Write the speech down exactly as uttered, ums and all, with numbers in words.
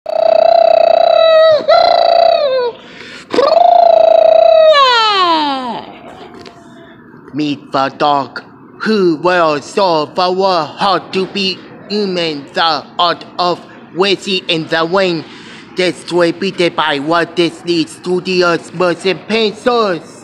Meet the dog who will solve our how to be human, the art of whiskey in the wind. Distributed by Walt Disney Studios Motion Pictures.